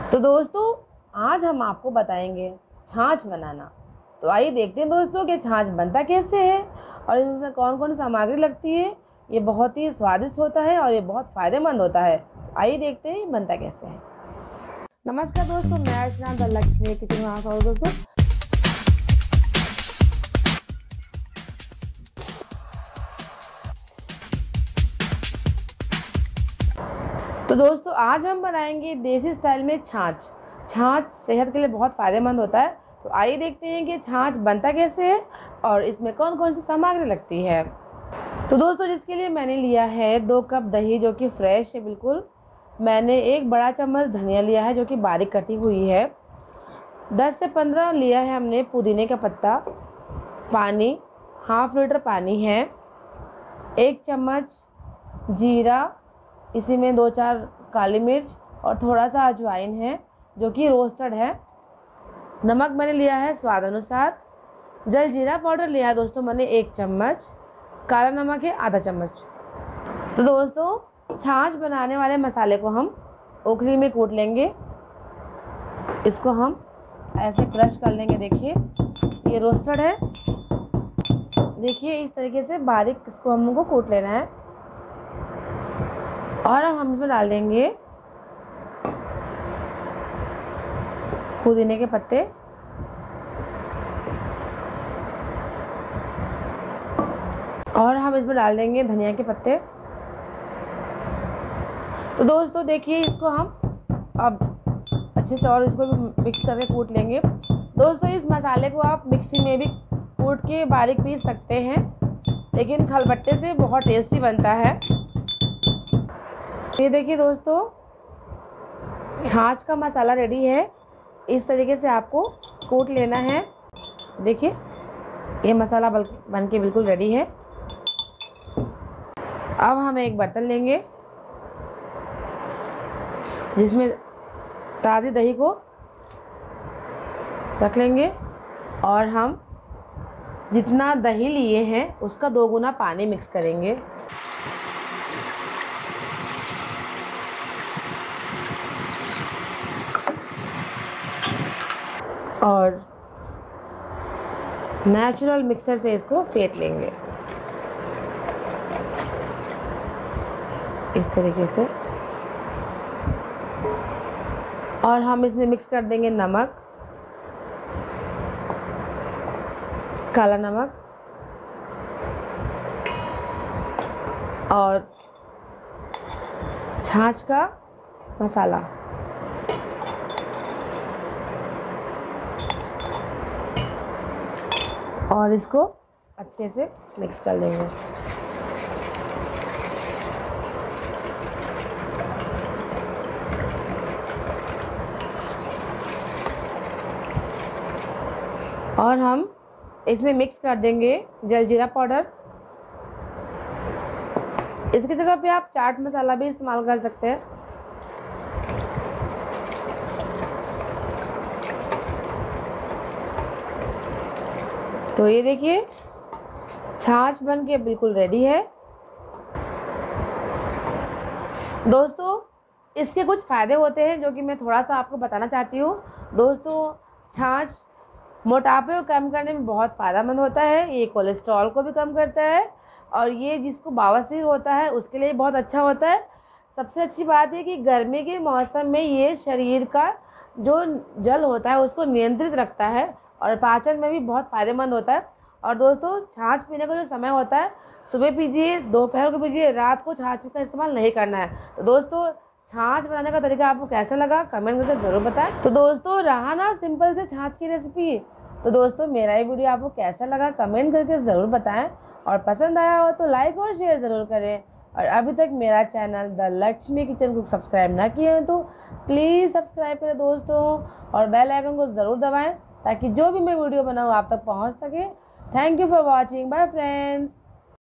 तो दोस्तों आज हम आपको बताएंगे छाछ बनाना। तो आइए देखते हैं दोस्तों कि छाछ बनता कैसे है और इसमें कौन कौन सामग्री लगती है। ये बहुत ही स्वादिष्ट होता है और ये बहुत फ़ायदेमंद होता है। आइए देखते हैं बनता कैसे है। नमस्कार दोस्तों, मैं अर्चना द लक्ष्मी किचन में आपका दोस्तों। तो दोस्तों आज हम बनाएंगे देसी स्टाइल में छाछ। छाछ सेहत के लिए बहुत फ़ायदेमंद होता है। तो आइए देखते हैं कि छाछ बनता कैसे है और इसमें कौन कौन सी सामग्री लगती है। तो दोस्तों जिसके लिए मैंने लिया है 2 कप दही जो कि फ्रेश है बिल्कुल। मैंने 1 बड़ा चम्मच धनिया लिया है जो कि बारीक कटी हुई है। 10 से 15 लिया है हमने पुदीने का पत्ता। पानी, हाफ लीटर पानी है। 1 चम्मच जीरा, इसी में 2-4 काली मिर्च और थोड़ा सा अजवाइन है जो कि रोस्टेड है। नमक मैंने लिया है स्वाद अनुसार। जल जीरा पाउडर लिया है दोस्तों मैंने 1 चम्मच। काला नमक है आधा चम्मच। तो दोस्तों छाछ बनाने वाले मसाले को हम ओखली में कूट लेंगे। इसको हम ऐसे क्रश कर लेंगे। देखिए ये रोस्टेड है। देखिए इस तरीके से बारीक इसको हम लोग को कूट लेना है। और हम इसमें डाल देंगे पुदीने के पत्ते, और हम इसमें डाल देंगे धनिया के पत्ते। तो दोस्तों देखिए इसको हम अब अच्छे से और इसको भी मिक्स करके कूट लेंगे। दोस्तों इस मसाले को आप मिक्सी में भी कूट के बारीक पीस सकते हैं, लेकिन खलबट्टे से बहुत टेस्टी बनता है। ये देखिए दोस्तों छाछ का मसाला रेडी है। इस तरीके से आपको कूट लेना है। देखिए ये मसाला बन के बिल्कुल रेडी है। अब हम एक बर्तन लेंगे जिसमें ताज़ी दही को रख लेंगे और हम जितना दही लिए हैं उसका 2 गुना पानी मिक्स करेंगे। और नेचुरल मिक्सर से इसको फेंट लेंगे इस तरीके से। और हम इसमें मिक्स कर देंगे नमक, काला नमक और छाछ का मसाला। और इसको अच्छे से मिक्स कर लेंगे। और हम इसमें मिक्स कर देंगे जलजीरा पाउडर। इसकी जगह पे आप चाट मसाला भी इस्तेमाल कर सकते हैं। तो ये देखिए छाछ बन के बिल्कुल रेडी है। दोस्तों इसके कुछ फ़ायदे होते हैं जो कि मैं थोड़ा सा आपको बताना चाहती हूँ। दोस्तों छाछ मोटापे को कम करने में बहुत फ़ायदेमंद होता है। ये कोलेस्ट्रॉल को भी कम करता है और ये जिसको बवासीर होता है उसके लिए बहुत अच्छा होता है। सबसे अच्छी बात है कि गर्मी के मौसम में ये शरीर का जो जल होता है उसको नियंत्रित रखता है और पाचन में भी बहुत फ़ायदेमंद होता है। और दोस्तों छाछ पीने का जो समय होता है सुबह पीजिए, दोपहर को पीजिए, रात को छाछ का इस्तेमाल नहीं करना है। तो दोस्तों छाछ बनाने का तरीका आपको कैसा लगा कमेंट करके ज़रूर बताएं। तो दोस्तों रहा ना सिंपल से छाछ की रेसिपी। तो दोस्तों मेरा ये वीडियो आपको कैसा लगा कमेंट करके ज़रूर बताएं और पसंद आया हो तो लाइक और शेयर ज़रूर करें। और अभी तक मेरा चैनल द लक्ष्मी किचन को सब्सक्राइब ना किए हैं तो प्लीज़ सब्सक्राइब करें दोस्तों, और बेल आइकन को ज़रूर दबाएं ताकि जो भी मैं वीडियो बनाऊँ आप तक पहुँच सके। Thank you for watching. Bye friends.